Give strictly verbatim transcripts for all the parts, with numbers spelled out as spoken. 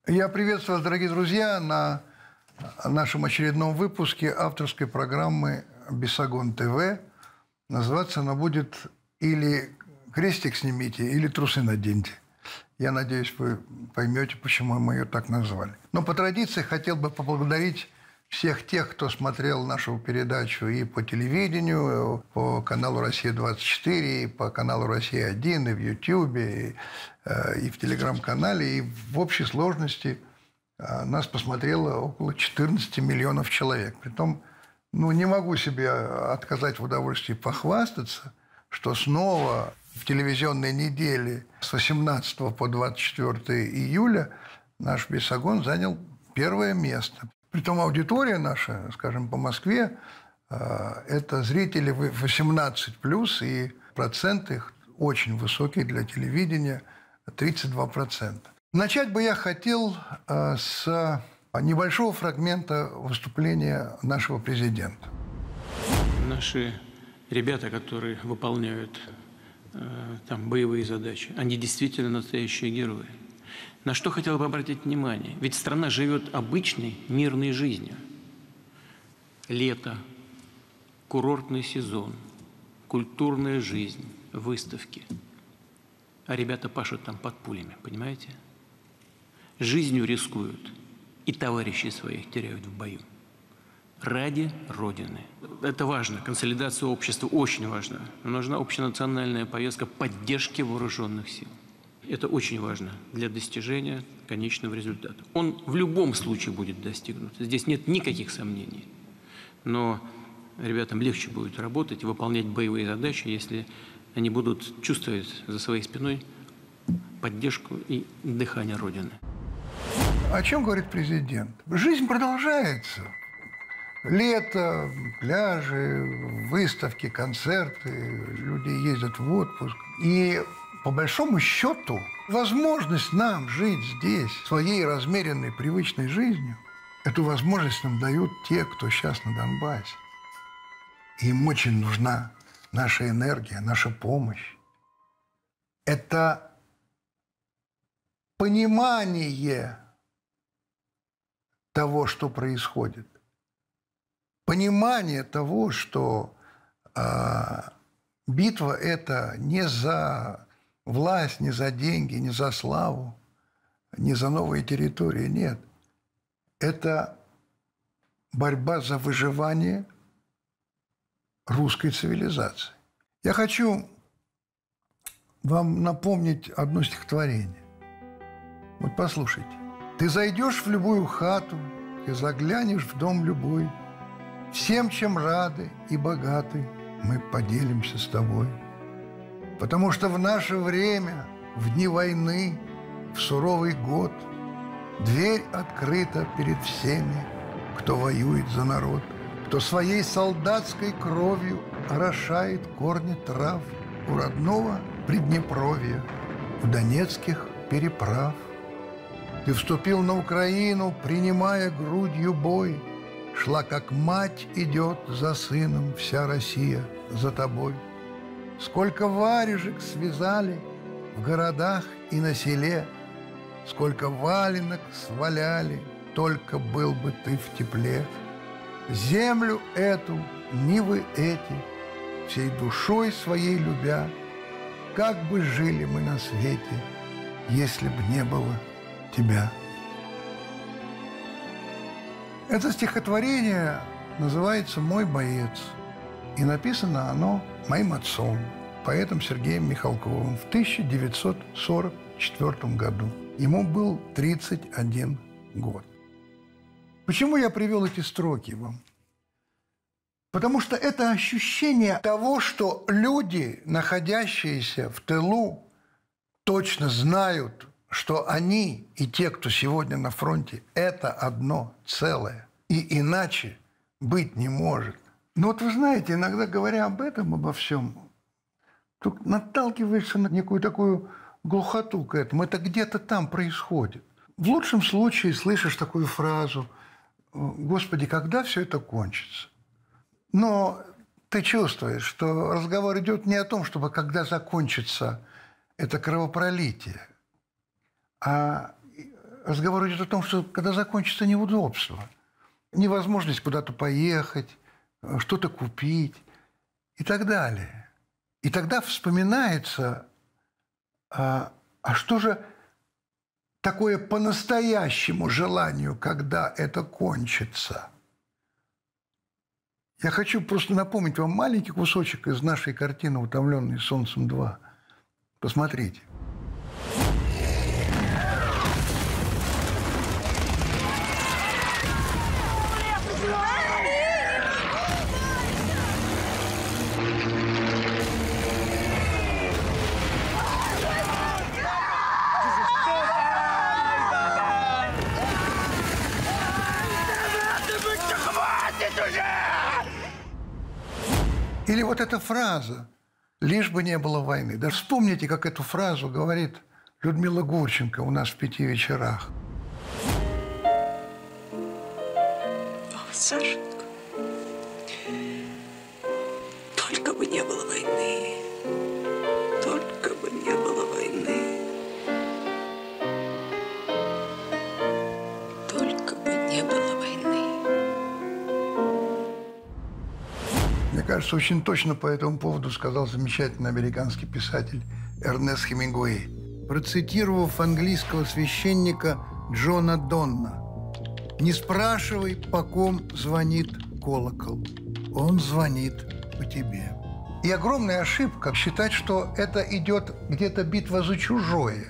Я приветствую вас, дорогие друзья, на нашем очередном выпуске авторской программы «Бесогон ТВ». Называться она будет или «Крестик снимите», или «Трусы наденьте». Я надеюсь, вы поймете, почему мы ее так назвали. Но по традиции хотел бы поблагодарить всех тех, кто смотрел нашу передачу и по телевидению, по каналу «Россия-двадцать четыре», и по каналу «Россия-один», и в Ютьюбе, и, и в Телеграм-канале. И в общей сложности нас посмотрело около четырнадцати миллионов человек. Притом, ну, не могу себе отказать в удовольствии похвастаться, что снова в телевизионной неделе с восемнадцатого по двадцать четвёртое июля наш «Бесогон» занял первое место. Притом аудитория наша, скажем, по Москве, это зрители восемнадцать плюс, и процент их очень высокий для телевидения – тридцать два процента. Начать бы я хотел с небольшого фрагмента выступления нашего президента. Наши ребята, которые выполняют там боевые задачи, они действительно настоящие герои. На что хотел бы обратить внимание? Ведь страна живет обычной мирной жизнью. Лето, курортный сезон, культурная жизнь, выставки. А ребята пашут там под пулями, понимаете? Жизнью рискуют и товарищей своих теряют в бою. Ради Родины. Это важно. Консолидация общества очень важна. Но нужна общенациональная повестка поддержки вооруженных сил. Это очень важно для достижения конечного результата. Он в любом случае будет достигнут. Здесь нет никаких сомнений. Но ребятам легче будет работать и выполнять боевые задачи, если они будут чувствовать за своей спиной поддержку и дыхание Родины. О чем говорит президент? Жизнь продолжается. Лето, пляжи, выставки, концерты, люди ездят в отпуск. И по большому счету, возможность нам жить здесь своей размеренной, привычной жизнью, эту возможность нам дают те, кто сейчас на Донбассе. Им очень нужна наша энергия, наша помощь. Это понимание того, что происходит. Понимание того, что э, битва – это не за власть, не за деньги, не за славу, не за новые территории, нет. Это борьба за выживание русской цивилизации. Я хочу вам напомнить одно стихотворение. Вот послушайте. «Ты зайдешь в любую хату, ты заглянешь в дом любой, всем, чем рады и богаты, мы поделимся с тобой. Потому что в наше время, в дни войны, в суровый год, дверь открыта перед всеми, кто воюет за народ, кто своей солдатской кровью орошает корни трав у родного Приднепровья, у донецких переправ. Ты вступил на Украину, принимая грудью бой, шла, как мать идет за сыном, вся Россия за тобой. Сколько варежек связали в городах и на селе, сколько валенок сваляли, только был бы ты в тепле. Землю эту, нивы эти, всей душой своей любя, как бы жили мы на свете, если б не было тебя». Это стихотворение называется «Мой боец», и написано оно моим отцом, поэтом Сергеем Михалковым, в тысяча девятьсот сорок четвёртом году. Ему был тридцать один год. Почему я привел эти строки вам? Потому что это ощущение того, что люди, находящиеся в тылу, точно знают, что они и те, кто сегодня на фронте, это одно целое. И иначе быть не может. Но вот вы знаете, иногда говоря об этом, обо всем, тут наталкиваешься на некую такую глухоту к этому. Это где-то там происходит. В лучшем случае слышишь такую фразу: «Господи, когда все это кончится?» Но ты чувствуешь, что разговор идет не о том, чтобы когда закончится это кровопролитие, а разговор идет о том, что когда закончится неудобство, невозможность куда-то поехать, что-то купить и так далее. И тогда вспоминается, а, а что же такое по-настоящему желанию, когда это кончится? Я хочу просто напомнить вам маленький кусочек из нашей картины «Утомленные солнцем два». Посмотрите. Или вот эта фраза «лишь бы не было войны». Да вспомните, как эту фразу говорит Людмила Гурченко у нас в «Пяти вечерах». О, Сашенька, только бы не было войны, только бы не было войны, только бы не было войны. Мне кажется, очень точно по этому поводу сказал замечательный американский писатель Эрнест Хемингуэй, процитировав английского священника Джона Донна: «Не спрашивай, по ком звонит колокол. Он звонит по тебе». И огромная ошибка считать, что это идет где-то битва за чужое.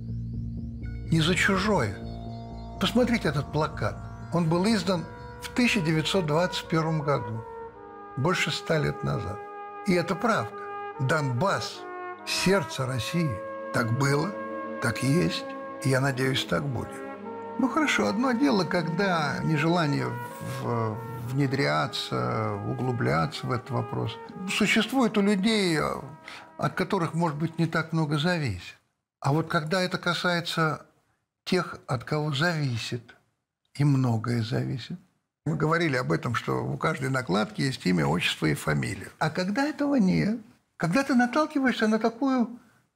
Не за чужое. Посмотрите этот плакат. Он был издан в тысяча девятьсот двадцать первом году. Больше ста лет назад. И это правда. Донбасс – сердце России. Так было, так есть, и, я надеюсь, так будет. Ну, хорошо, одно дело, когда нежелание в, внедряться, углубляться в этот вопрос. Существует у людей, от которых, может быть, не так много зависит. А вот когда это касается тех, от кого зависит, и многое зависит. Мы говорили об этом, что у каждой накладки есть имя, отчество и фамилия. А когда этого нет, когда ты наталкиваешься на такую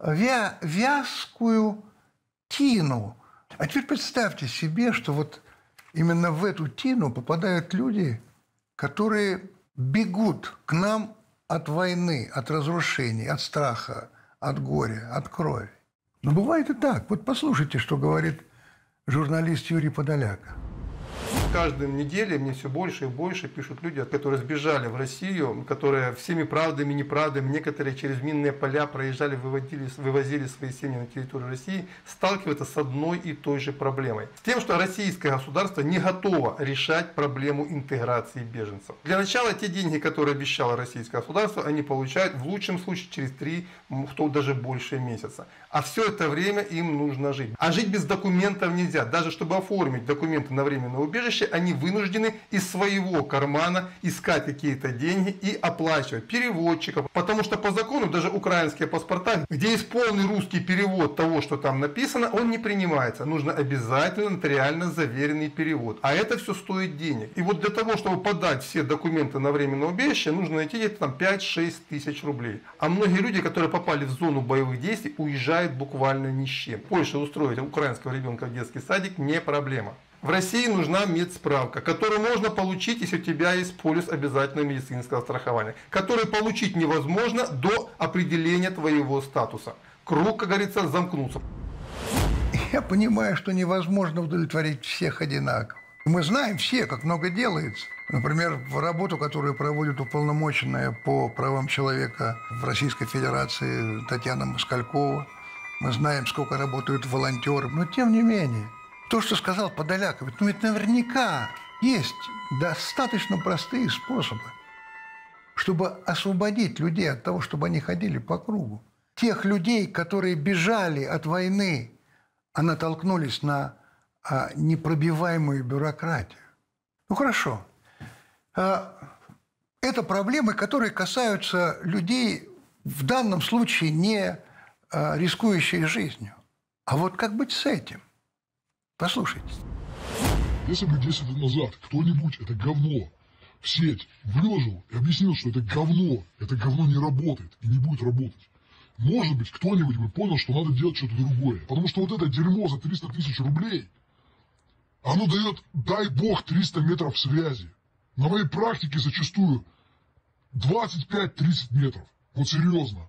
вя вязкую тину. А теперь представьте себе, что вот именно в эту тину попадают люди, которые бегут к нам от войны, от разрушений, от страха, от горя, от крови. Но бывает и так. Вот послушайте, что говорит журналист Юрий Подоляка. С каждой неделей мне все больше и больше пишут люди, которые сбежали в Россию, которые всеми правдами и неправдами, некоторые через минные поля проезжали, выводили, вывозили свои семьи на территорию России, сталкиваются с одной и той же проблемой. С тем, что российское государство не готово решать проблему интеграции беженцев. Для начала те деньги, которые обещало российское государство, они получают в лучшем случае через три, кто даже больше месяца. А все это время им нужно жить. А жить без документов нельзя. Даже чтобы оформить документы на временное убежище, они вынуждены из своего кармана искать какие-то деньги и оплачивать переводчиков. Потому что по закону даже украинские паспорта, где есть полный русский перевод того, что там написано, он не принимается. Нужно обязательно нотариально заверенный перевод. А это все стоит денег. И вот для того, чтобы подать все документы на временное убежище, нужно найти где-то там пять-шесть тысяч рублей. А многие люди, которые попали в зону боевых действий, уезжают буквально ни с чем. В Польше устроить украинского ребенка в детский садик не проблема. В России нужна медсправка, которую можно получить, если у тебя есть полис обязательного медицинского страхования, который получить невозможно до определения твоего статуса. Круг, как говорится, замкнуться. Я понимаю, что невозможно удовлетворить всех одинаково. Мы знаем все, как много делается. Например, работу, которую проводит уполномоченная по правам человека в Российской Федерации Татьяна Москалькова. Мы знаем, сколько работают волонтеры, но тем не менее. То, что сказал Подоляк, ну ведь наверняка есть достаточно простые способы, чтобы освободить людей от того, чтобы они ходили по кругу. Тех людей, которые бежали от войны, а натолкнулись на а, непробиваемую бюрократию. Ну хорошо. А, это проблемы, которые касаются людей, в данном случае не а, рискующих жизнью. А вот как быть с этим? Послушайте. Если бы десять лет назад кто-нибудь это говно в сеть выложил и объяснил, что это говно, это говно не работает и не будет работать, может быть, кто-нибудь бы понял, что надо делать что-то другое. Потому что вот это дерьмо за триста тысяч рублей, Оно дает, дай бог, триста метров связи. На моей практике зачастую двадцать пять — тридцать метров. Вот серьезно.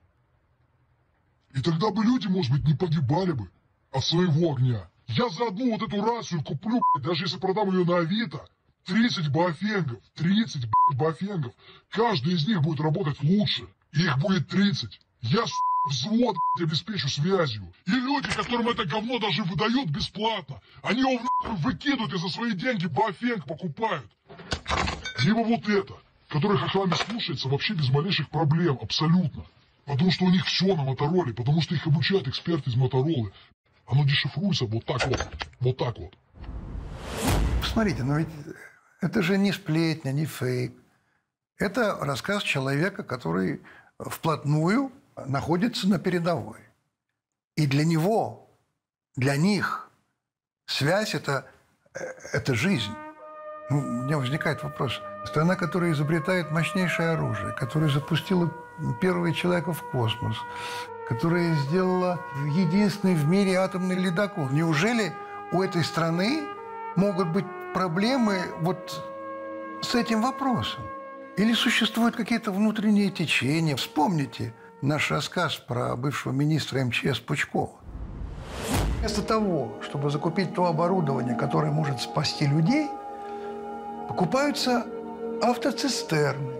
И тогда бы люди, может быть, не погибали бы от своего огня. Я за одну вот эту рацию куплю, даже если продам ее на Авито, тридцать баофенгов, тридцать баофенгов. Каждый из них будет работать лучше. Их будет тридцать. Я, взвод, обеспечу связью. И люди, которым это говно даже выдают бесплатно, они его выкидывают и за свои деньги баофенг покупают. Либо вот это, который хохлами слушается вообще без малейших проблем, абсолютно. Потому что у них все на Мотороле, потому что их обучают эксперты из Моторолы. Оно дешифруется вот так вот, вот так вот. Посмотрите, но ведь это же не сплетня, не фейк. Это рассказ человека, который вплотную находится на передовой. И для него, для них связь – это, это жизнь. Ну, у меня возникает вопрос. Страна, которая изобретает мощнейшее оружие, которая запустила первого человека в космос, которая сделала единственный в мире атомный ледокол. Неужели у этой страны могут быть проблемы вот с этим вопросом? Или существуют какие-то внутренние течения? Вспомните наш рассказ про бывшего министра эм че эс Пучкова. Вместо того, чтобы закупить то оборудование, которое может спасти людей, покупаются автоцистерны.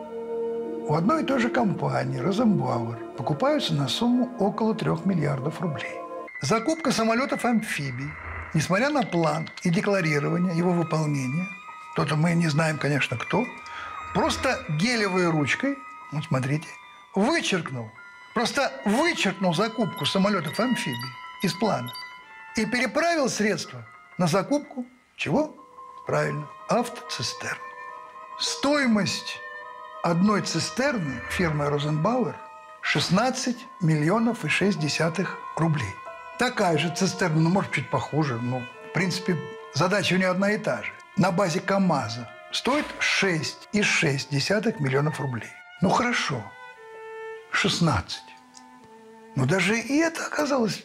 У одной и той же компании, Розенбауэр, покупаются на сумму около трех миллиардов рублей. Закупка самолетов-амфибий, несмотря на план и декларирование его выполнения, кто-то мы не знаем, конечно, кто, просто гелевой ручкой, вот смотрите, вычеркнул, просто вычеркнул закупку самолетов-амфибий из плана и переправил средства на закупку чего? Правильно, автоцистерн. Стоимость одной цистерны фирмы Розенбауэр шестнадцать миллионов и шесть десятых рублей. Такая же цистерна, ну, может, чуть похуже, но, в принципе, задача у нее одна и та же. На базе КАМАЗа стоит шесть и шесть десятых миллионов рублей. Ну, хорошо, шестнадцать. Но даже и это оказалось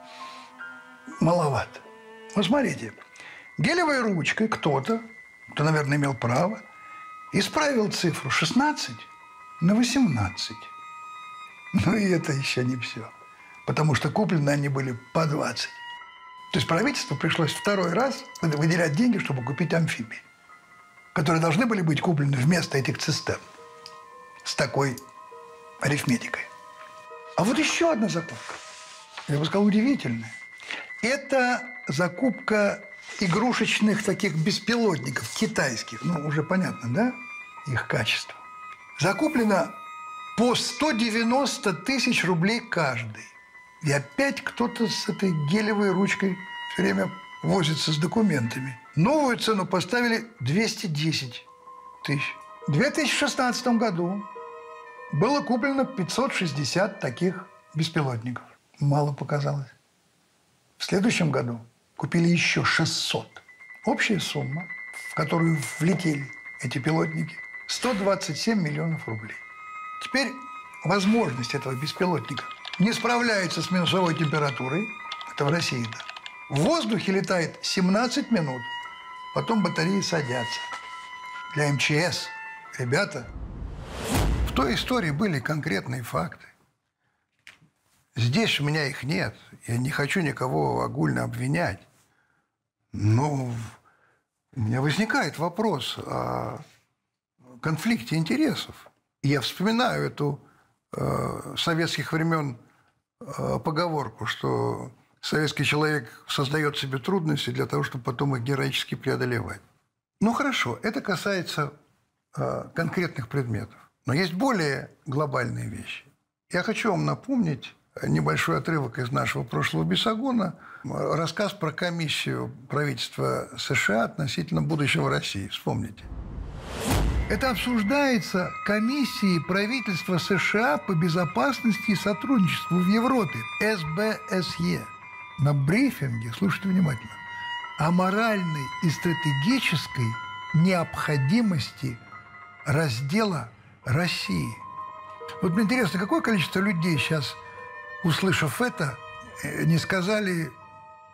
маловато. Вот смотрите, гелевой ручкой кто-то, кто, наверное, имел право, исправил цифру шестнадцать на восемнадцать. Но и это еще не все. Потому что куплены они были по двадцать. То есть правительству пришлось второй раз выделять деньги, чтобы купить амфибии, которые должны были быть куплены вместо этих цистерн. С такой арифметикой. А вот еще одна закупка. Я бы сказал, удивительная. Это закупка игрушечных таких беспилотников китайских. Ну, уже понятно, да? Их качество. Закуплено по сто девяносто тысяч рублей каждый. И опять кто-то с этой гелевой ручкой все время возится с документами. Новую цену поставили двести десять тысяч. В две тысячи шестнадцатом году было куплено пятьсот шестьдесят таких беспилотников. Мало показалось. В следующем году купили еще шестьсот. Общая сумма, в которую влетели эти пилотники, сто двадцать семь миллионов рублей. Теперь возможность этого беспилотника не справляется с минусовой температурой. Это в России, да. В воздухе летает семнадцать минут. Потом батареи садятся. Для эм че эс, ребята, в той истории были конкретные факты. Здесь у меня их нет. Я не хочу никого огульно обвинять. Но у меня возникает вопрос о конфликте интересов. Я вспоминаю эту э, советских времен э, поговорку, что советский человек создает себе трудности для того, чтобы потом их героически преодолевать. Ну хорошо, это касается э, конкретных предметов. Но есть более глобальные вещи. Я хочу вам напомнить небольшой отрывок из нашего прошлого Бесогона, рассказ про комиссию правительства США относительно будущего России. Вспомните. Это обсуждается комиссией правительства США по безопасности и сотрудничеству в Европе, эс бэ эс е. На брифинге, слушайте внимательно, о моральной и стратегической необходимости раздела России. Вот мне интересно, какое количество людей сейчас, услышав это, не сказали: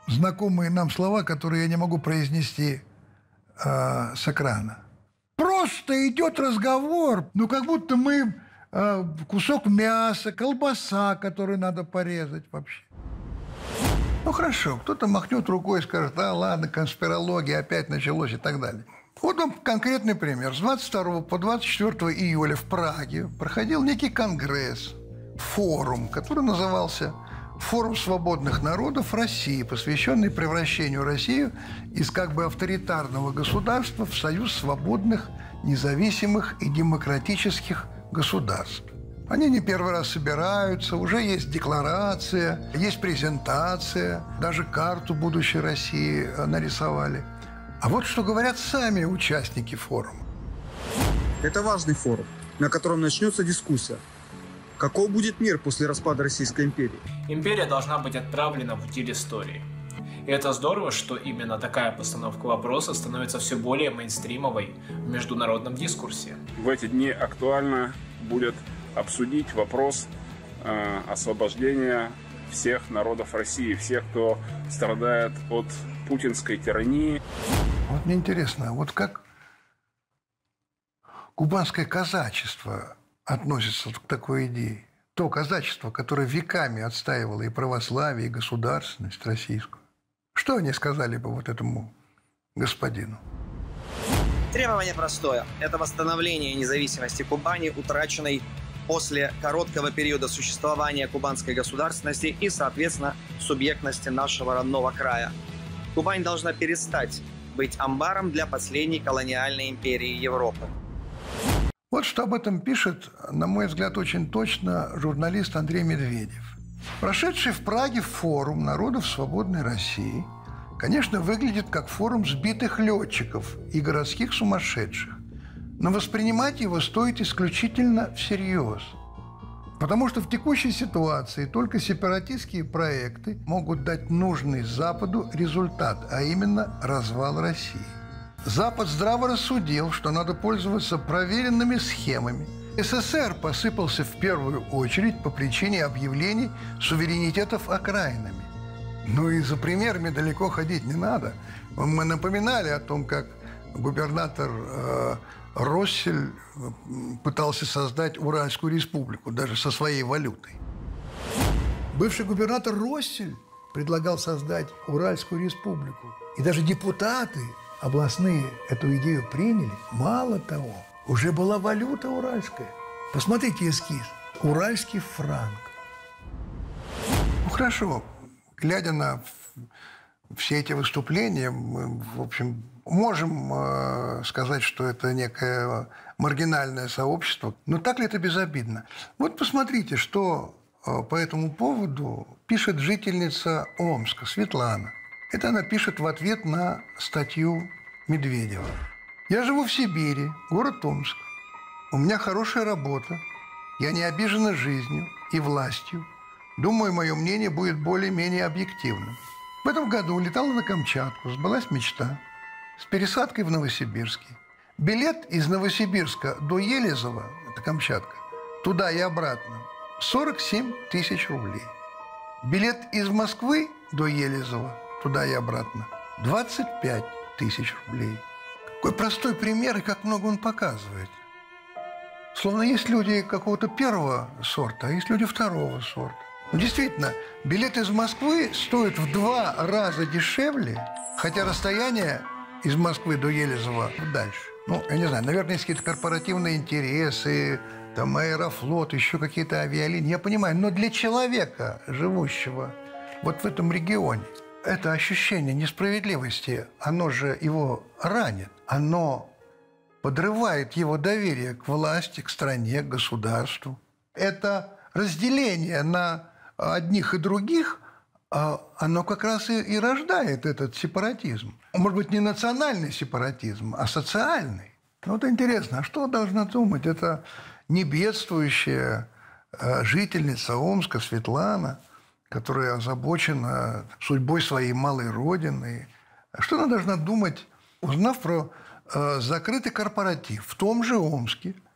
знакомые нам слова, которые я не могу произнести э, с экрана. Просто идет разговор, ну как будто мы э, кусок мяса, колбаса, которую надо порезать вообще. Ну хорошо, кто-то махнет рукой и скажет: а ладно, конспирология опять началось и так далее. Вот вам конкретный пример. С двадцать второго по двадцать четвёртое июля в Праге проходил некий конгресс, форум, который назывался «Форум свободных народов России», посвященный превращению России из как бы авторитарного государства в союз свободных, независимых и демократических государств. Они не первый раз собираются, уже есть декларация, есть презентация, даже карту будущей России нарисовали. А вот что говорят сами участники форума. Это важный форум, на котором начнется дискуссия. Каков будет мир после распада Российской империи? Империя должна быть отправлена в утиль истории. И это здорово, что именно такая постановка вопроса становится все более мейнстримовой в международном дискурсе. В эти дни актуально будет обсудить вопрос э, освобождения всех народов России, всех, кто страдает от путинской тирании. Вот мне интересно, вот как кубанское казачество относится к такой идее? То казачество, которое веками отстаивало и православие, и государственность российскую. Что они сказали бы вот этому господину? Требование простое. Это восстановление независимости Кубани, утраченной после короткого периода существования кубанской государственности и, соответственно, субъектности нашего родного края. Кубань должна перестать быть амбаром для последней колониальной империи Европы. Вот что об этом пишет, на мой взгляд, очень точно журналист Андрей Медведев. Прошедший в Праге форум народов свободной России, конечно, выглядит как форум сбитых летчиков и городских сумасшедших. Но воспринимать его стоит исключительно всерьез. Потому что в текущей ситуации только сепаратистские проекты могут дать нужный Западу результат, а именно развал России. Запад здраво рассудил, что надо пользоваться проверенными схемами. СССР посыпался в первую очередь по причине объявлений суверенитетов окраинами. Ну и за примерами далеко ходить не надо. Мы напоминали о том, как губернатор э, Россель пытался создать Уральскую республику, даже со своей валютой. Бывший губернатор Россель предлагал создать Уральскую республику. И даже депутаты областные эту идею приняли. Мало того, уже была валюта уральская. Посмотрите эскиз. Уральский франк. Ну хорошо, глядя на все эти выступления, мы, в общем, можем э, сказать, что это некое маргинальное сообщество. Но так ли это безобидно? Вот посмотрите, что э, по этому поводу пишет жительница Омска Светлана. Это она пишет в ответ на статью Медведева. «Я живу в Сибири, город Омск. У меня хорошая работа. Я не обижена жизнью и властью. Думаю, мое мнение будет более-менее объективным. В этом году летала на Камчатку, сбылась мечта. С пересадкой в Новосибирске. Билет из Новосибирска до Елизова, это Камчатка, туда и обратно, сорок семь тысяч рублей. Билет из Москвы до Елизова, туда и обратно, двадцать пять тысяч рублей». Какой простой пример и как много он показывает. Словно есть люди какого-то первого сорта, а есть люди второго сорта. Ну, действительно, билет из Москвы стоит в два раза дешевле, хотя расстояние из Москвы до Елизова дальше. Ну, я не знаю, наверное, есть какие-то корпоративные интересы, там Аэрофлот, еще какие-то авиалинии. Я понимаю, но для человека, живущего вот в этом регионе, это ощущение несправедливости, оно же его ранит. Оно подрывает его доверие к власти, к стране, к государству. Это разделение на одних и других, оно как раз и, и рождает этот сепаратизм. Может быть, не национальный сепаратизм, а социальный. Ну, вот интересно, а что должна думать эта небедствующая жительница Омска Светлана, которая озабочена судьбой своей малой родины? Что она должна думать, узнав про э, закрытый корпоратив в том же Омске,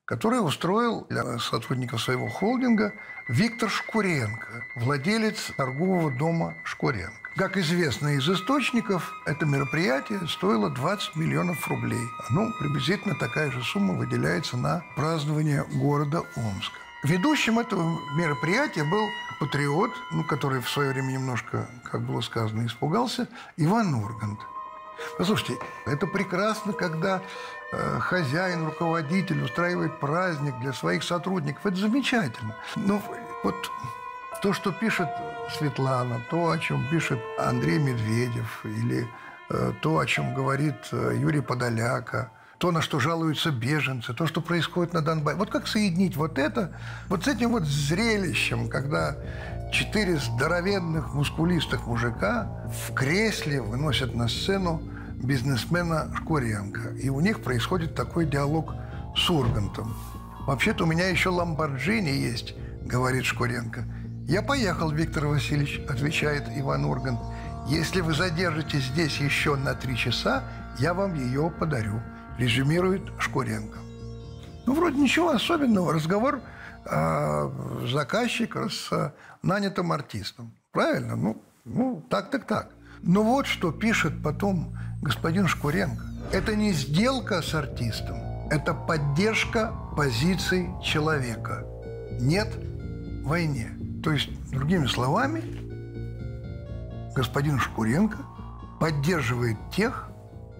который устроил для сотрудников своего холдинга Виктор Шкуренко, владелец торгового дома Шкуренко. Как известно из источников, это мероприятие стоило двадцать миллионов рублей. Ну, приблизительно такая же сумма выделяется на празднование города Омска. Ведущим этого мероприятия был патриот, ну, который в свое время немножко, как было сказано, испугался, Иван Ургант. Послушайте, это прекрасно, когда э, хозяин, руководитель устраивает праздник для своих сотрудников. Это замечательно. Но вот то, что пишет Светлана, то, о чем пишет Андрей Медведев, или э, то, о чем говорит э, Юрий Подоляка, то, на что жалуются беженцы, то, что происходит на Донбассе. Вот как соединить вот это вот с этим вот зрелищем, когда четыре здоровенных, мускулистых мужика в кресле выносят на сцену бизнесмена Шкуренко. И у них происходит такой диалог с Ургантом. «Вообще-то у меня еще ламборджини есть», — говорит Шкуренко. «Я поехал, Виктор Васильевич», — отвечает Иван Ургант. «Если вы задержитесь здесь еще на три часа, я вам ее подарю», — резюмирует Шкуренко. Ну, вроде ничего особенного. Разговор э, заказчика с э, нанятым артистом. Правильно? Ну, ну, так, так, так. Но вот что пишет потом господин Шкуренко. Это не сделка с артистом. Это поддержка позиций человека. Нет войне. То есть, другими словами, господин Шкуренко поддерживает тех,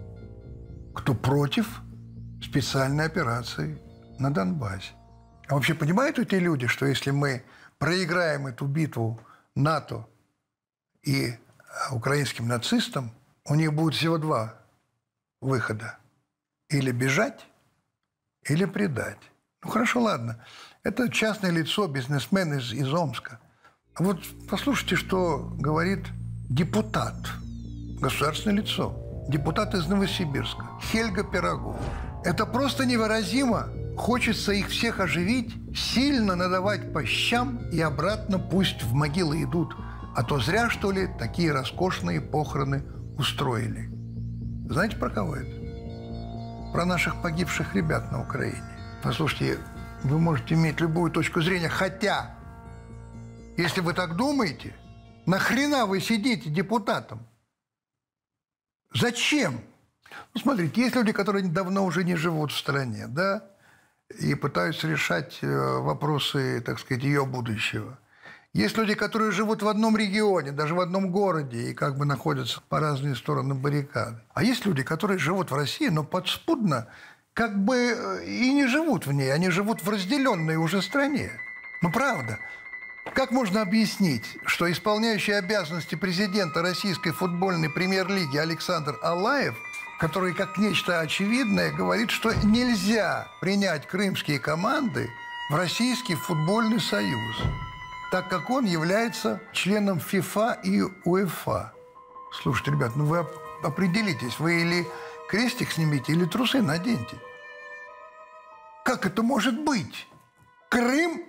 кто против специальной операции на Донбассе. А вообще понимают эти люди, что если мы проиграем эту битву НАТО и украинским нацистам, у них будет всего два выхода. Или бежать, или предать. Ну, хорошо, ладно. Это частное лицо, бизнесмен из, из Омска. А вот послушайте, что говорит депутат, государственное лицо, депутат из Новосибирска, Хельга Пирогова. Это просто невыразимо. Хочется их всех оживить, сильно надавать по щам и обратно пусть в могилы идут. А то зря, что ли, такие роскошные похороны устроили. Знаете, про кого это? Про наших погибших ребят на Украине. Послушайте, вы можете иметь любую точку зрения, хотя, если вы так думаете, нахрена вы сидите депутатом? Зачем? Ну, смотрите, есть люди, которые давно уже не живут в стране, да, и пытаются решать вопросы, так сказать, ее будущего. Есть люди, которые живут в одном регионе, даже в одном городе, и как бы находятся по разные стороны баррикады. А есть люди, которые живут в России, но подспудно как бы и не живут в ней, они живут в разделенной уже стране. Ну, правда. Как можно объяснить, что исполняющий обязанности президента Российской футбольной премьер-лиги Александр Алаев, который как нечто очевидное говорит, что нельзя принять крымские команды в Российский футбольный союз, так как он является членом ФИФА и УЕФА? Слушайте, ребят, ну вы определитесь, вы или крестик снимите, или трусы наденьте. Как это может быть? Крым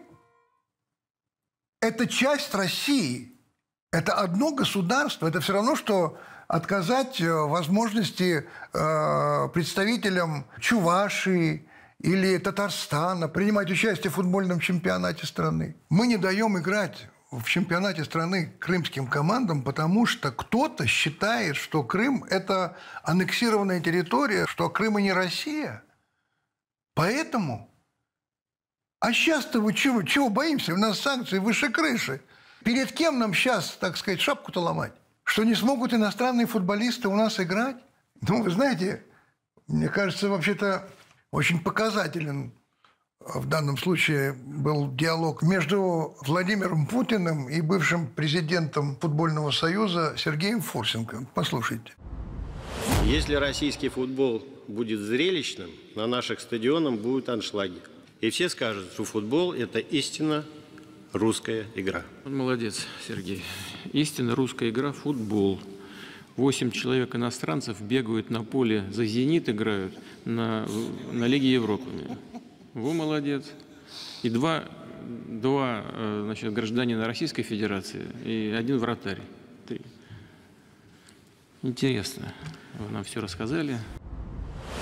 – это часть России. Это одно государство. Это все равно, что отказать возможности э, представителям Чувашии или Татарстана принимать участие в футбольном чемпионате страны. Мы не даем играть в чемпионате страны крымским командам, потому что кто-то считает, что Крым – это аннексированная территория, что Крым и не Россия. Поэтому… А сейчас-то вы чего, чего боимся? У нас санкции выше крыши. Перед кем нам сейчас, так сказать, шапку-то ломать? Что не смогут иностранные футболисты у нас играть? Ну, вы знаете, мне кажется, вообще-то очень показателен в данном случае был диалог между Владимиром Путиным и бывшим президентом футбольного союза Сергеем Фурсенко. Послушайте. Если российский футбол будет зрелищным, на наших стадионах будут аншлаги. И все скажут, что футбол – это истинно русская игра. Молодец, Сергей. Истинно русская игра – футбол. Восемь человек иностранцев бегают на поле, за «Зенит» играют на, на Лиге Европы. Вы молодец. И два, два значит, гражданина Российской Федерации и один вратарь. Три. Интересно. Вы нам все рассказали.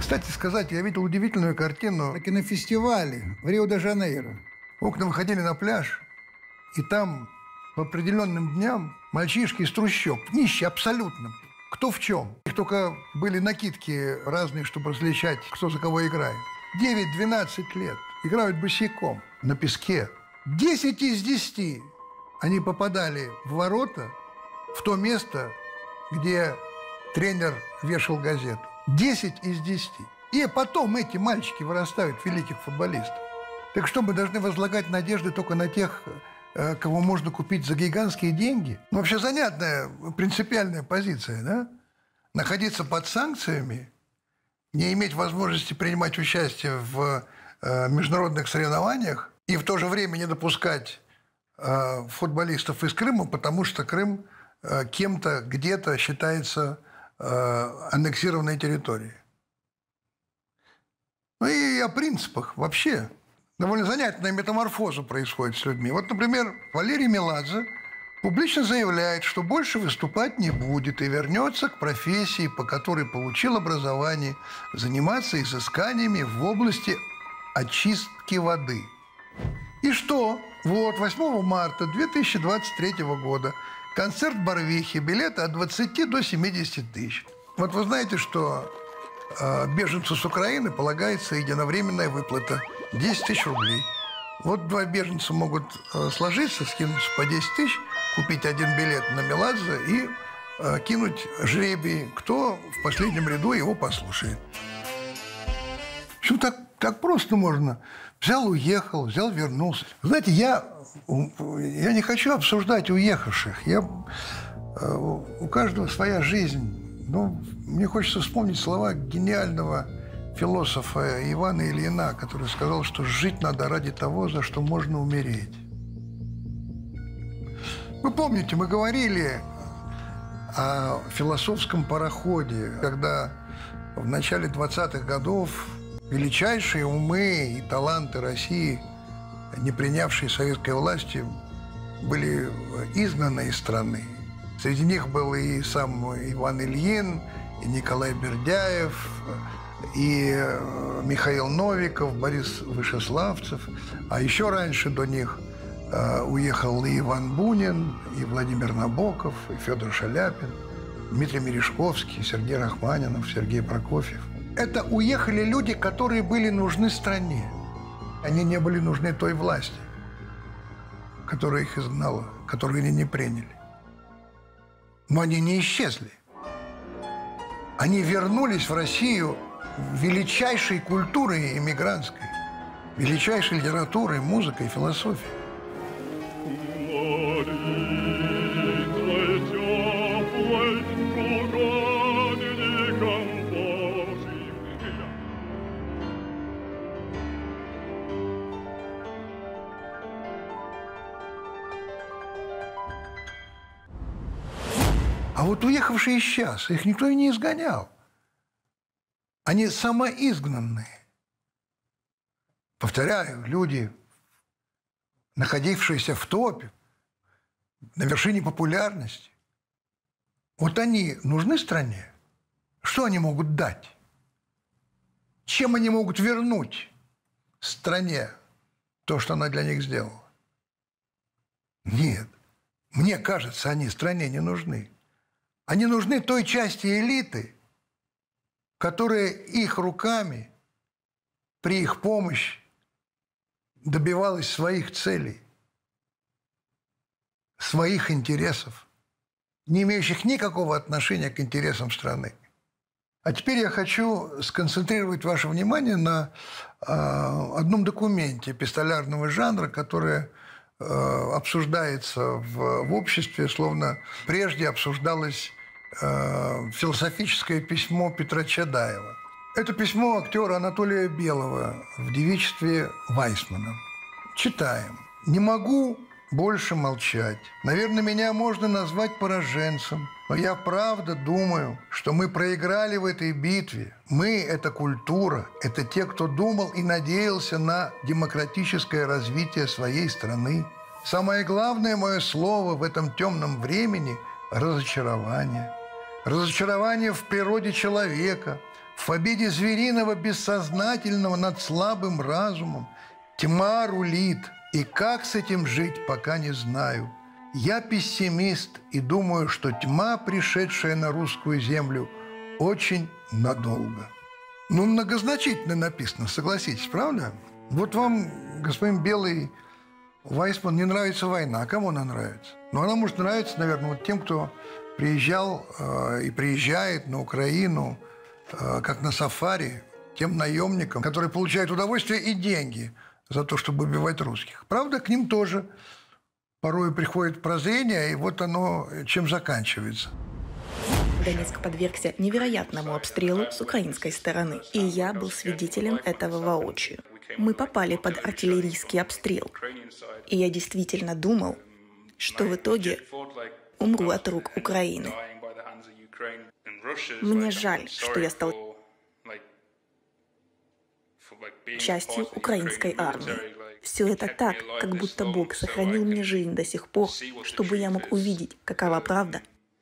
Кстати сказать, я видел удивительную картину на кинофестивале в Рио-де-Жанейро. Окна выходили на пляж, и там по определенным дням мальчишки из трущоб, нищие абсолютно, кто в чем. Их только были накидки разные, чтобы различать, кто за кого играет. девять-двенадцать лет играют босиком на песке. десять из десяти они попадали в ворота, в то место, где тренер вешал газету. десять из десяти. И потом эти мальчики вырастают в великих футболистов. Так что, мы должны возлагать надежды только на тех, кого можно купить за гигантские деньги? Ну, вообще занятная принципиальная позиция, да? Находиться под санкциями, не иметь возможности принимать участие в э, международных соревнованиях и в то же время не допускать э, футболистов из Крыма, потому что Крым э, кем-то где-то считается э, аннексированной территорией. Ну и о принципах вообще. Довольно занятная метаморфоза происходит с людьми. Вот, например, Валерий Меладзе публично заявляет, что больше выступать не будет и вернется к профессии, по которой получил образование, заниматься изысканиями в области очистки воды. И что? Вот, восьмого марта две тысячи двадцать третьего года концерт в Барвихе, билеты от двадцати до семидесяти тысяч. Вот вы знаете, что э, беженцу с Украины полагается единовременная выплата десять тысяч рублей. Вот два беженца могут э, сложиться, скинуться по десять тысяч, купить один билет на Меладзе и э, кинуть жребий, кто в последнем ряду его послушает. Почему так, так просто можно? Взял, уехал, взял, вернулся. Знаете, я, я не хочу обсуждать уехавших. Я, э, у каждого своя жизнь. Но мне хочется вспомнить слова гениального философа Ивана Ильина, который сказал, что жить надо ради того, за что можно умереть. Вы помните, мы говорили о философском пароходе, когда в начале двадцатых годов величайшие умы и таланты России, не принявшие советской власти, были изгнаны из страны. Среди них был и сам Иван Ильин, и Николай Бердяев, и Михаил Новиков, Борис Вышеславцев. А еще раньше до них э, уехал и Иван Бунин, и Владимир Набоков, и Федор Шаляпин, Дмитрий Мережковский, Сергей Рахманинов, Сергей Прокофьев. Это уехали люди, которые были нужны стране. Они не были нужны той власти, которая их изгнала, которую они не приняли. Но они не исчезли. Они вернулись в Россию величайшей культурой иммигрантской, величайшей литературой, музыкой, философией. А вот уехавшие сейчас, их никто и не изгонял. Они самоизгнанные. Повторяю, люди, находившиеся в топе, на вершине популярности. Вот они нужны стране? Что они могут дать? Чем они могут вернуть стране то, что она для них сделала? Нет. Мне кажется, они стране не нужны. Они нужны той части элиты, которая их руками, при их помощи, добивалась своих целей, своих интересов, не имеющих никакого отношения к интересам страны. А теперь я хочу сконцентрировать ваше внимание на э, одном документе эпистолярного жанра, которое э, обсуждается в, в обществе, словно прежде обсуждалось э, философическое письмо Петра Чадаева. Это письмо актера Анатолия Белого в девичестве Вайсмана. Читаем. «Не могу больше молчать. Наверное, меня можно назвать пораженцем. Но я правда думаю, что мы проиграли в этой битве. Мы – это культура, это те, кто думал и надеялся на демократическое развитие своей страны. Самое главное мое слово в этом темном времени – разочарование. Разочарование в природе человека, В победе звериного бессознательного над слабым разумом тьма рулит, и как с этим жить, пока не знаю. Я пессимист и думаю, что тьма, пришедшая на русскую землю, очень надолго. Ну, многозначительно написано, согласитесь, правда? Вот вам, господин Белый Вайсман, не нравится война. А кому она нравится? Ну, она может нравиться, наверное, вот тем, кто приезжал э, и приезжает на Украину, э, как на сафари, тем наемникам, которые получают удовольствие и деньги за то, чтобы убивать русских. Правда, к ним тоже порой приходит прозрение, и вот оно чем заканчивается. Донецк подвергся невероятному обстрелу с украинской стороны, и я был свидетелем этого воочию. Мы попали под артиллерийский обстрел, и я действительно думал, что в итоге умру от рук Украины. Мне жаль, что я стал частью украинской армии. Все это так, как будто Бог сохранил мне жизнь до сих пор, чтобы я мог увидеть, какова правда,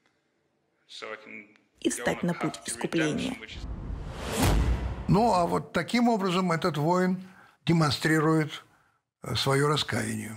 и встать на путь искупления. Ну, а вот таким образом этот воин демонстрирует свое раскаяние.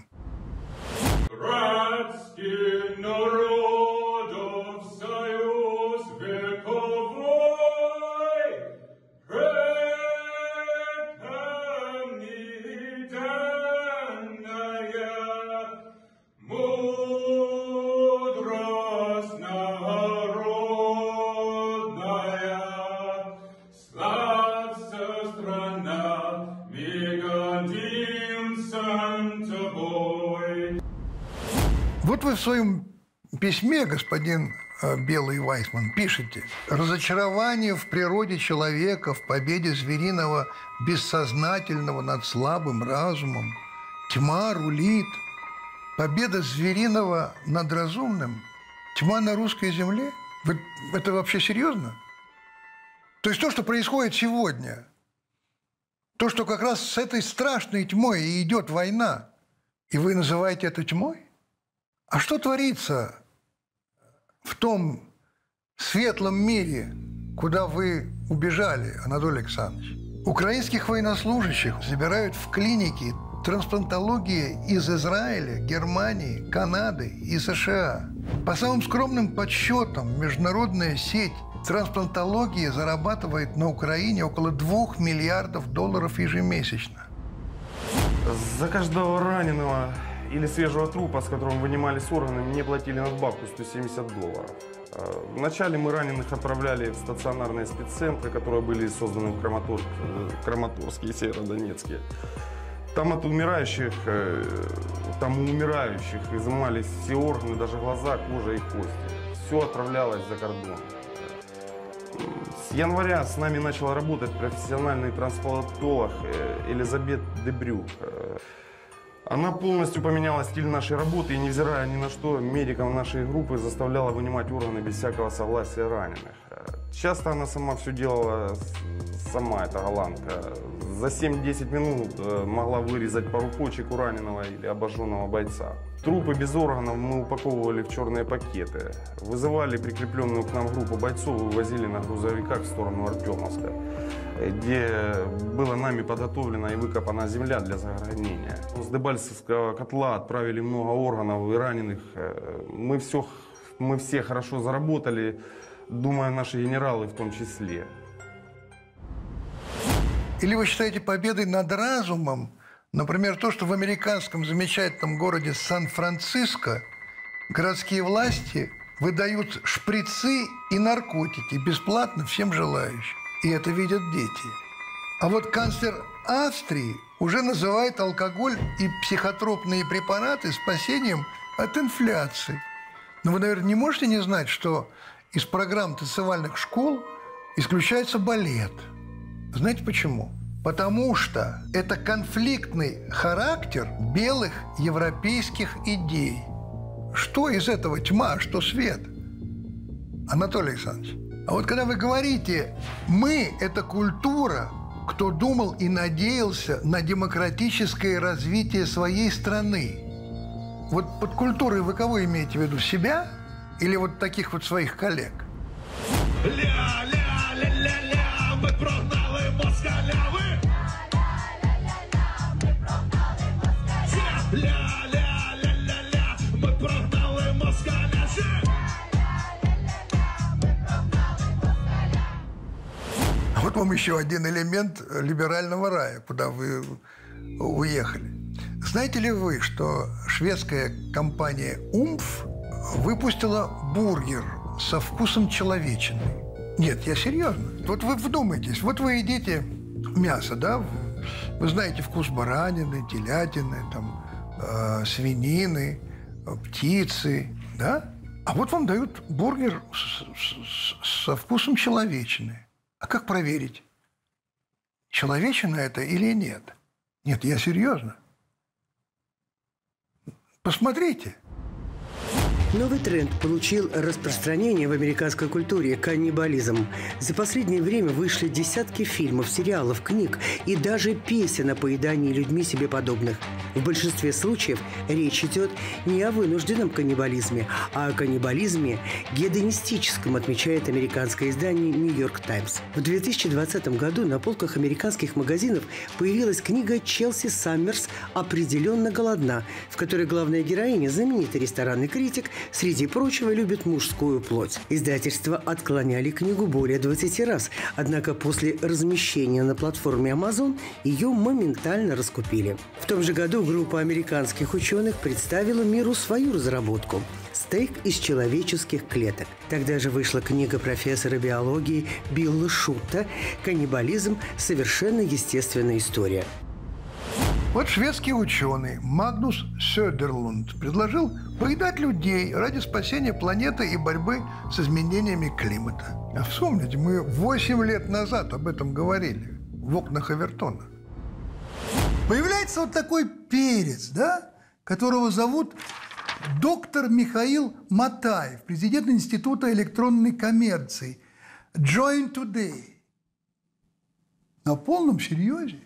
Вот вы в своем письме, господин Белый Вайсман, пишете: «Разочарование в природе человека, в победе звериного бессознательного над слабым разумом. Тьма рулит. Победа звериного над разумным. Тьма на русской земле». Вы, это вообще серьезно? То есть то, что происходит сегодня, то, что как раз с этой страшной тьмой и идет война, и вы называете это тьмой? А что творится в том светлом мире, куда вы убежали, Анатолий Александрович? Украинских военнослужащих забирают в клиники трансплантологии из Израиля, Германии, Канады и США. По самым скромным подсчетам, международная сеть трансплантологии зарабатывает на Украине около двух миллиардов долларов ежемесячно. За каждого раненого или свежего трупа, с которым вынимались органы, мне платили надбавку сто семьдесят долларов. Вначале мы раненых отправляли в стационарные спеццентры, которые были созданы в Краматорске, Краматорске и Северодонецке. Там от умирающих, там у умирающих изымались все органы, даже глаза, кожа и кости. Все отправлялось за кордон. С января с нами начал работать профессиональный трансплантолог Элизабет Дебрюк. Она полностью поменяла стиль нашей работы и, невзирая ни на что, медикам нашей группы заставляла вынимать органы без всякого согласия раненых. Часто она сама все делала, сама эта голландка. За семь-десять минут могла вырезать пару почек у раненого или обожженного бойца. Трупы без органов мы упаковывали в черные пакеты. Вызывали прикрепленную к нам группу бойцов и вывозили на грузовиках в сторону Артемовска, где была нами подготовлена и выкопана земля для захоронения. С Дебальцевского котла отправили много органов и раненых. Мы, все, мы все хорошо заработали, думаю, наши генералы в том числе. Или вы считаете победой над разумом, например, то, что в американском замечательном городе Сан-Франциско городские власти выдают шприцы и наркотики бесплатно всем желающим. И это видят дети. А вот канцлер Австрии уже называет алкоголь и психотропные препараты спасением от инфляции. Но вы, наверное, не можете не знать, что из программ танцевальных школ исключается балет. Знаете почему? Потому что это конфликтный характер белых европейских идей. Что из этого тьма, а что свет? Анатолий Александрович, а вот когда вы говорите «мы» – это культура, кто думал и надеялся на демократическое развитие своей страны. Вот под культурой вы кого имеете в виду? Себя или вот таких вот своих коллег? Ля-ля-ля-ля-ля, вам еще один элемент либерального рая, куда вы уехали. Знаете ли вы, что шведская компания «Умф» выпустила бургер со вкусом человечины? Нет, я серьезно. Вот вы вдумайтесь, вот вы едите мясо, да? Вы знаете вкус баранины, телятины, там, э, свинины, птицы, да? А вот вам дают бургер с, с, со вкусом человечины. А как проверить, человечина это или нет? Нет, я серьезно. Посмотрите. Новый тренд получил распространение в американской культуре – каннибализм. За последнее время вышли десятки фильмов, сериалов, книг и даже песен о поедании людьми себе подобных. В большинстве случаев речь идет не о вынужденном каннибализме, а о каннибализме гедонистическом, отмечает американское издание «Нью-Йорк Таймс». В две тысячи двадцатом году на полках американских магазинов появилась книга Челси Саммерс «Определенно голодна», в которой главная героиня, знаменитый ресторанный критик, среди прочего, любит мужскую плоть. Издательства отклоняли книгу более двадцати раз, однако после размещения на платформе Amazon ее моментально раскупили. В том же году группа американских ученых представила миру свою разработку – стейк из человеческих клеток. Тогда же вышла книга профессора биологии Билла Шутта «Каннибализм. Совершенно естественная история». Вот шведский ученый Магнус Сёдерлунд предложил поедать людей ради спасения планеты и борьбы с изменениями климата. А вспомните, мы восемь лет назад об этом говорили в окнах Эвертона. Появляется вот такой перец, да, которого зовут доктор Михаил Матаев, президент Института электронной коммерции. Join Today. На полном серьезе.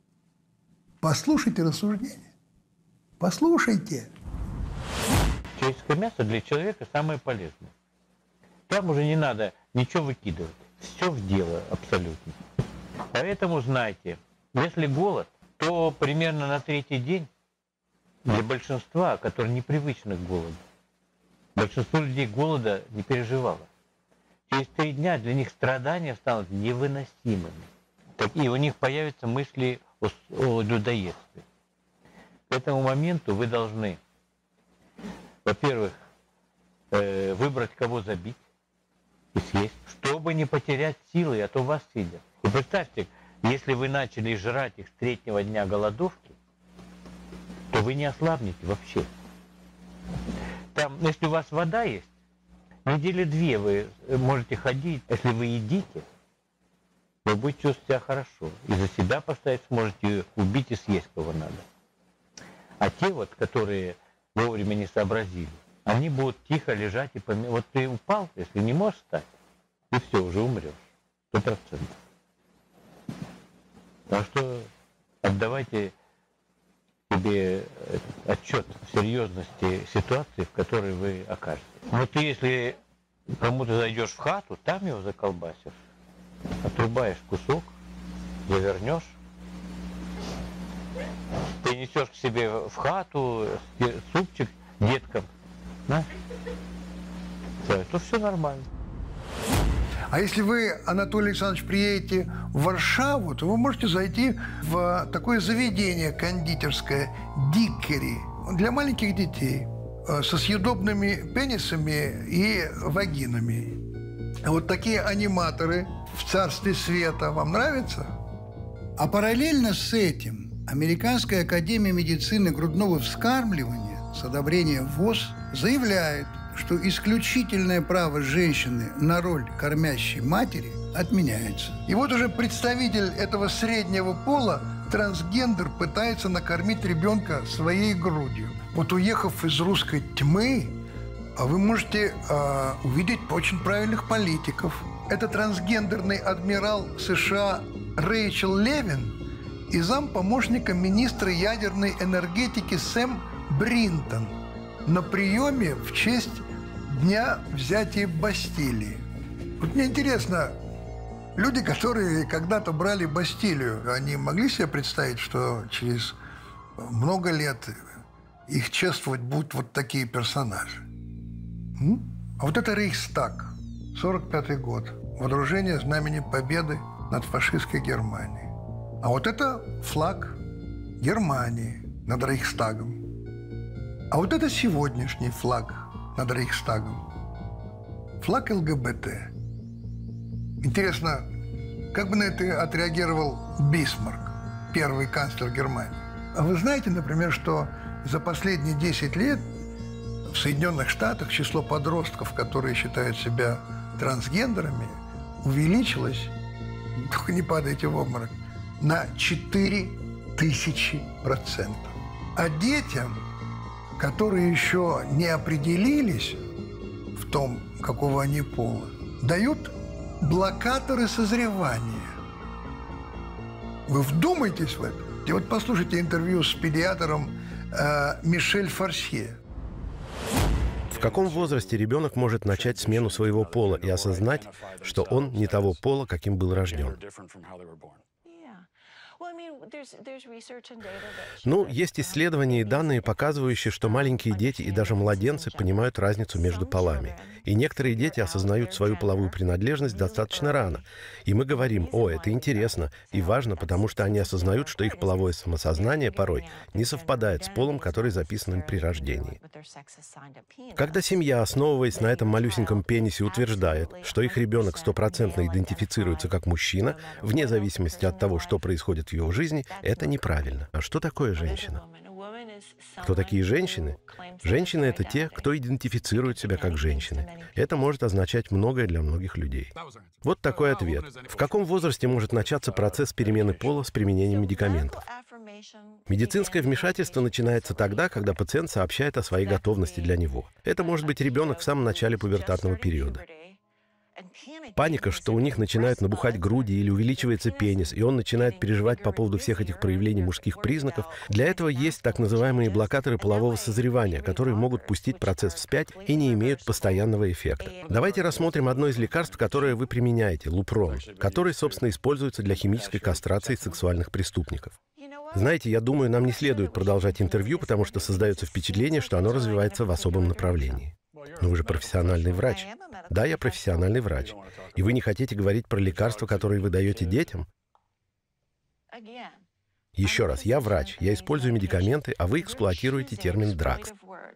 Послушайте рассуждения. Послушайте. Человеческое мясо для человека самое полезное. Там уже не надо ничего выкидывать. Все в дело абсолютно. Поэтому знайте, если голод, то примерно на третий день для большинства, которые непривычны к голоду, большинство людей голода не переживало. Через три дня для них страдания станут невыносимыми. И у них появятся мысли о, о людоедстве. К этому моменту вы должны, во-первых, э, выбрать, кого забить и съесть, чтобы не потерять силы, а то вас съедят. И представьте, если вы начали жрать их с третьего дня голодовки, то вы не ослабнете вообще. Там, если у вас вода есть, недели две вы можете ходить, если вы едите, вы будете чувствовать себя хорошо. И за себя поставить сможете, убить и съесть кого надо. А те вот, которые вовремя не сообразили, они будут тихо лежать и помирать. Вот ты упал, если не можешь встать, и все, уже умрешь. Сто процентов. Так что отдавайте себе отчет в серьезности ситуации, в которой вы окажетесь. Вот ты, если кому-то зайдешь в хату, там его заколбасишь. Отрубаешь кусок, завернешь, ты несешь к себе в хату супчик деткам, да? То все нормально. А если вы, Анатолий Александрович, приедете в Варшаву, то вы можете зайти в такое заведение кондитерское «Диккери» для маленьких детей со съедобными пенисами и вагинами. Вот такие аниматоры в царстве света вам нравится? А параллельно с этим Американская академия медицины грудного вскармливания с одобрения ВОЗ заявляет, что исключительное право женщины на роль кормящей матери отменяется. И вот уже представитель этого среднего пола, трансгендер, пытается накормить ребенка своей грудью. Вот уехав из русской тьмы, вы можете э, увидеть очень правильных политиков. Это трансгендерный адмирал США Рэйчел Левин и зампомощника министра ядерной энергетики Сэм Бринтон на приеме в честь Дня взятия Бастилии. Вот мне интересно, люди, которые когда-то брали Бастилию, они могли себе представить, что через много лет их чествовать будут вот такие персонажи? М? А вот это Рейхстаг, сорок пятый год, водружение Знамени Победы над фашистской Германией. А вот это флаг Германии над Рейхстагом. А вот это сегодняшний флаг над Рейхстагом. Флаг ЛГБТ. Интересно, как бы на это отреагировал Бисмарк, первый канцлер Германии? А вы знаете, например, что за последние десять лет в Соединенных Штатах число подростков, которые считают себя трансгендерами, увеличилось, только не падайте в обморок, на четыре тысячи процентов. А детям, которые еще не определились в том, какого они пола, дают блокаторы созревания. Вы вдумайтесь в это. И вот послушайте интервью с педиатром э, Мишель Форсье. В каком возрасте ребенок может начать смену своего пола и осознать, что он не того пола, каким был рожден? Ну, есть исследования и данные, показывающие, что маленькие дети и даже младенцы понимают разницу между полами. И некоторые дети осознают свою половую принадлежность достаточно рано. И мы говорим: о, это интересно и важно, потому что они осознают, что их половое самосознание порой не совпадает с полом, который записан им при рождении. Когда семья, основываясь на этом малюсеньком пенисе, утверждает, что их ребенок стопроцентно идентифицируется как мужчина, вне зависимости от того, что происходит в его жизни, это неправильно. А что такое женщина? Кто такие женщины? Женщины — это те, кто идентифицирует себя как женщины. Это может означать многое для многих людей. Вот такой ответ. В каком возрасте может начаться процесс перемены пола с применением медикаментов? Медицинское вмешательство начинается тогда, когда пациент сообщает о своей готовности для него. Это может быть ребенок в самом начале пубертатного периода. Паника, что у них начинают набухать груди или увеличивается пенис, и он начинает переживать по поводу всех этих проявлений мужских признаков. Для этого есть так называемые блокаторы полового созревания, которые могут пустить процесс вспять и не имеют постоянного эффекта. Давайте рассмотрим одно из лекарств, которое вы применяете — лупрон, который, собственно, используется для химической кастрации сексуальных преступников. Знаете, я думаю, нам не следует продолжать интервью, потому что создается впечатление, что оно развивается в особом направлении. Но вы же профессиональный врач. Да, я профессиональный врач. И вы не хотите говорить про лекарства, которые вы даете детям? Еще раз, я врач, я использую медикаменты, а вы эксплуатируете термин «драгс».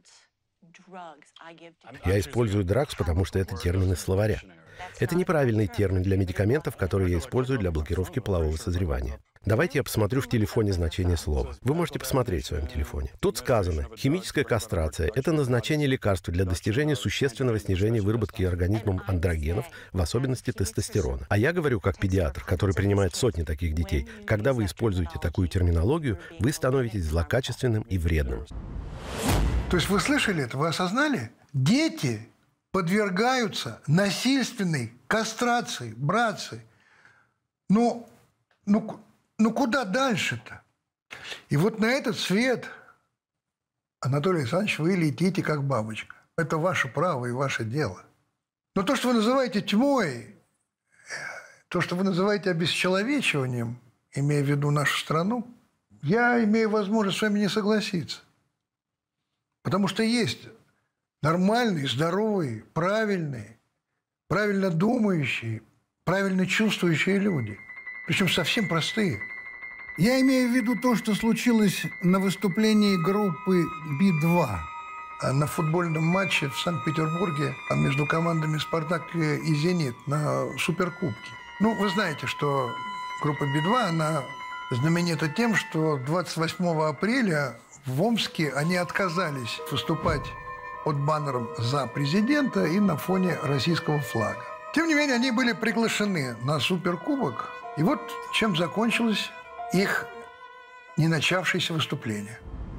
Я использую «драгс», потому что это термин из словаря. Это неправильный термин для медикаментов, которые я использую для блокировки полового созревания. Давайте я посмотрю в телефоне значение слова. Вы можете посмотреть в своем телефоне. Тут сказано: химическая кастрация – это назначение лекарства для достижения существенного снижения выработки организмом андрогенов, в особенности тестостерона. А я говорю как педиатр, который принимает сотни таких детей: когда вы используете такую терминологию, вы становитесь злокачественным и вредным. То есть вы слышали это? Вы осознали? Дети подвергаются насильственной кастрации, братцы. Ну, ну, ну куда дальше-то? И вот на этот свет, Анатолий Александрович, вы летите как бабочка. Это ваше право и ваше дело. Но то, что вы называете тьмой, то, что вы называете обесчеловечиванием, имея в виду нашу страну, я имею возможность с вами не согласиться. Потому что есть нормальные, здоровые, правильные, правильно думающие, правильно чувствующие люди. Причем совсем простые. Я имею в виду то, что случилось на выступлении группы Би два. На футбольном матче в Санкт-Петербурге между командами «Спартак» и «Зенит» на Суперкубке. Ну, вы знаете, что группа Би два, она знаменита тем, что двадцать восьмого апреля в Омске они отказались выступать под баннером «За президента» и на фоне российского флага. Тем не менее, они были приглашены на Суперкубок. И вот чем закончилось их не начавшееся выступление.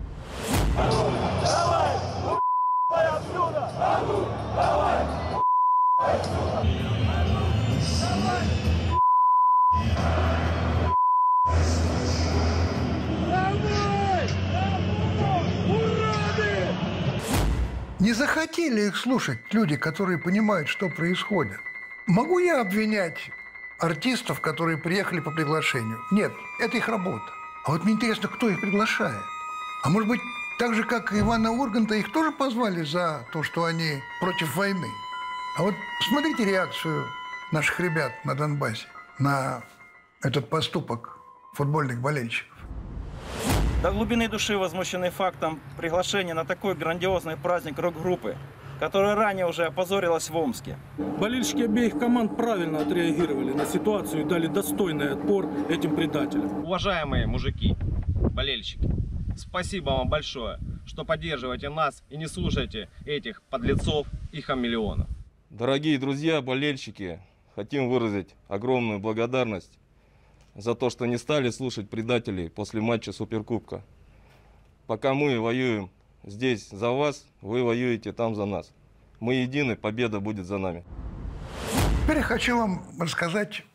Давай! Давай отсюда! Давай! Не захотели их слушать люди, которые понимают, что происходит. Могу я обвинять артистов, которые приехали по приглашению? Нет, это их работа. А вот мне интересно, кто их приглашает? А может быть, так же, как и Ивана Урганта, их тоже позвали за то, что они против войны? А вот посмотрите реакцию наших ребят на Донбассе на этот поступок футбольных болельщиков. До глубины души возмущены фактом приглашения на такой грандиозный праздник рок-группы, которая ранее уже опозорилась в Омске. Болельщики обеих команд правильно отреагировали на ситуацию и дали достойный отпор этим предателям. Уважаемые мужики, болельщики, спасибо вам большое, что поддерживаете нас и не слушаете этих подлецов и хамелеонов. Дорогие друзья, болельщики, хотим выразить огромную благодарность за то, что не стали слушать предателей после матча Суперкубка. Пока мы воюем здесь за вас, вы воюете там за нас. Мы едины, победа будет за нами. Теперь я хочу вам рассказать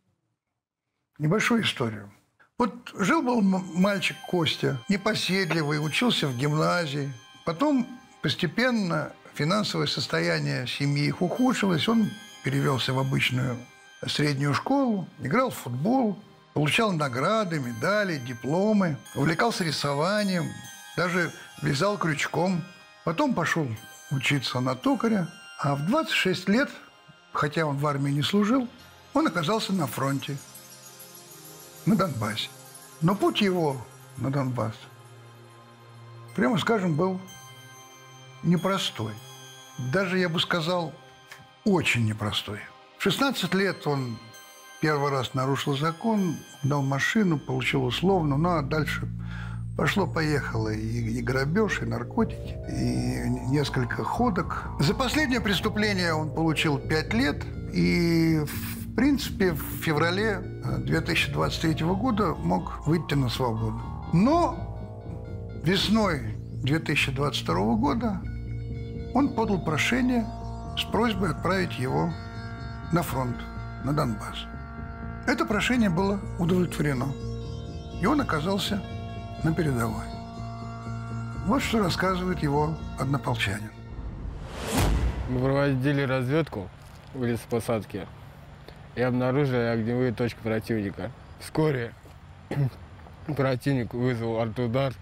небольшую историю. Вот жил-был мальчик Костя, непоседливый, учился в гимназии. Потом постепенно финансовое состояние семьи их ухудшилось. Он перевелся в обычную среднюю школу, играл в футбол, получал награды, медали, дипломы, увлекался рисованием, даже вязал крючком. Потом пошел учиться на токаря. А в двадцать шесть лет, хотя он в армии не служил, он оказался на фронте, на Донбассе. Но путь его на Донбасс, прямо скажем, был непростой. Даже, я бы сказал, очень непростой. В шестнадцать лет он первый раз нарушил закон, дал машину, получил условно, ну а дальше пошло-поехало и, и грабеж, и наркотики, и несколько ходок. За последнее преступление он получил пять лет, и, в принципе, в феврале две тысячи двадцать третьего года мог выйти на свободу. Но весной две тысячи двадцать второго года он подал прошение с просьбой отправить его на фронт, на Донбасс. Это прошение было удовлетворено, и он оказался на передовой. Вот что рассказывает его однополчанин. Мы проводили разведку в лесопосадке и обнаружили огневые точки противника. Вскоре противник вызвал арт-удар.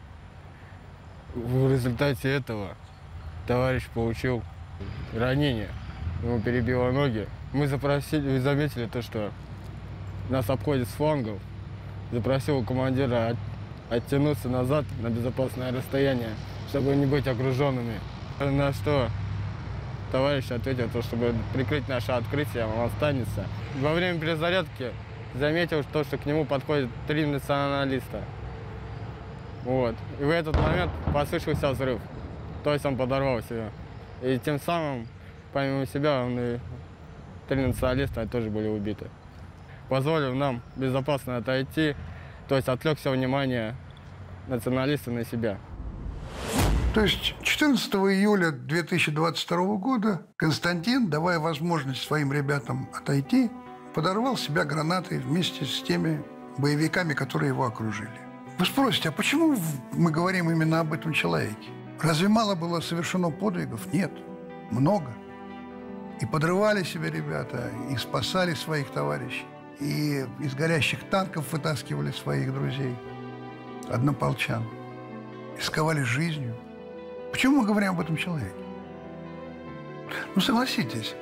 В результате этого товарищ получил ранение, ему перебило ноги. Мы запросили, заметили то, что нас обходят с флангов. Запросил у командира от, оттянуться назад на безопасное расстояние, чтобы не быть окруженными. На что товарищ ответил, то, чтобы прикрыть наше открытие, он останется. Во время перезарядки заметил, то, что к нему подходят три националиста. Вот. И в этот момент послышался взрыв. То есть он подорвал себя. И тем самым, помимо себя, он и три националиста тоже были убиты. Позволив нам безопасно отойти, то есть отвлекся внимание националиста на себя. То есть четырнадцатого июля две тысячи двадцать второго года Константин, давая возможность своим ребятам отойти, подорвал себя гранатой вместе с теми боевиками, которые его окружили. Вы спросите, а почему мы говорим именно об этом человеке? Разве мало было совершено подвигов? Нет, много. И подрывали себя ребята, и спасали своих товарищей, и из горящих танков вытаскивали своих друзей, однополчан, рисковали жизнью. Почему мы говорим об этом человеке? Ну, согласитесь.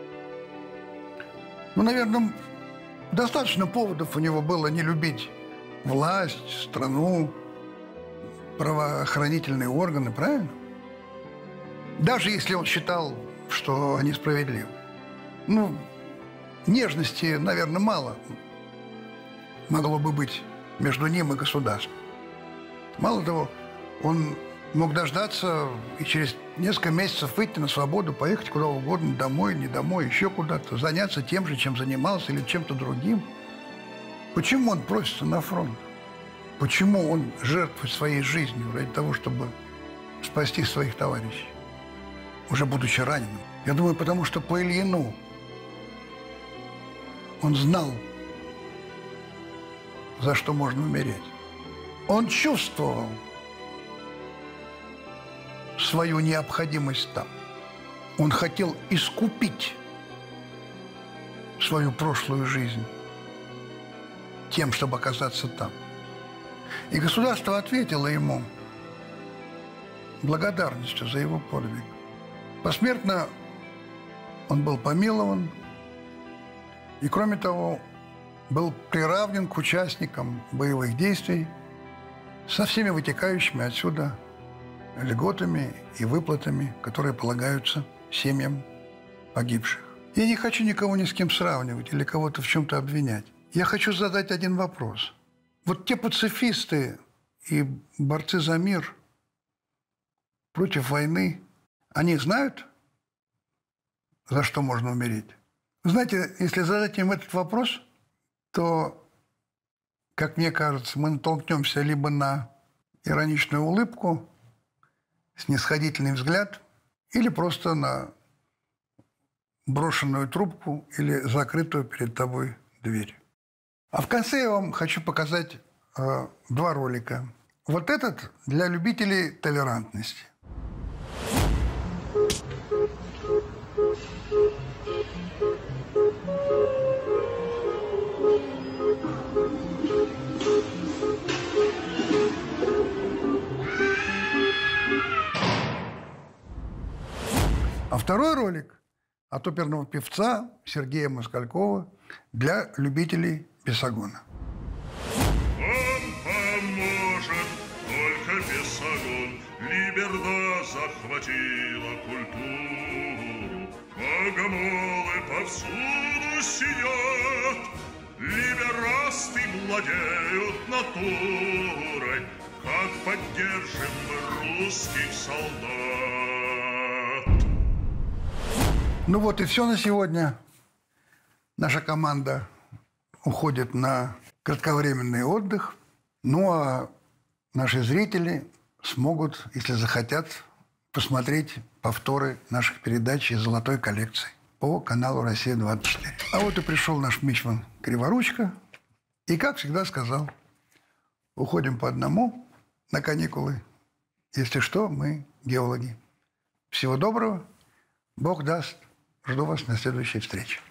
Ну, наверное, достаточно поводов у него было не любить власть, страну, правоохранительные органы, правильно? Даже если он считал, что они справедливы. Ну, нежности, наверное, мало могло бы быть между ним и государством. Мало того, он мог дождаться и через несколько месяцев выйти на свободу, поехать куда угодно, домой, не домой, еще куда-то, заняться тем же, чем занимался, или чем-то другим. Почему он просится на фронт? Почему он жертвует своей жизнью ради того, чтобы спасти своих товарищей, уже будучи раненым? Я думаю, потому что по Ильину он знал, за что можно умереть. Он чувствовал свою необходимость там. Он хотел искупить свою прошлую жизнь тем, чтобы оказаться там. И государство ответило ему благодарностью за его подвиг. Посмертно он был помилован. И, кроме того, был приравнен к участникам боевых действий со всеми вытекающими отсюда льготами и выплатами, которые полагаются семьям погибших. Я не хочу никого ни с кем сравнивать или кого-то в чем-то обвинять. Я хочу задать один вопрос. Вот те пацифисты и борцы за мир против войны, они знают, за что можно умереть? Знаете, если задать им этот вопрос, то, как мне кажется, мы натолкнемся либо на ироничную улыбку, снисходительный взгляд, или просто на брошенную трубку или закрытую перед тобой дверь. А в конце я вам хочу показать э, два ролика. Вот этот для любителей толерантности. А второй ролик от оперного певца Сергея Москалькова для любителей Бесогона. Вам поможет только Бесогон. Либерда захватила культуру. Богомолы повсюду сидят. Либерасты владеют натурой. Как поддержим мы русских солдат. Ну вот и все на сегодня. Наша команда уходит на кратковременный отдых. Ну а наши зрители смогут, если захотят, посмотреть повторы наших передач из золотой коллекции по каналу «Россия двадцать четыре». А вот и пришел наш мичман Криворучка. И, как всегда, сказал, уходим по одному на каникулы. Если что, мы геологи. Всего доброго. Бог даст. Жду вас на следующей встрече.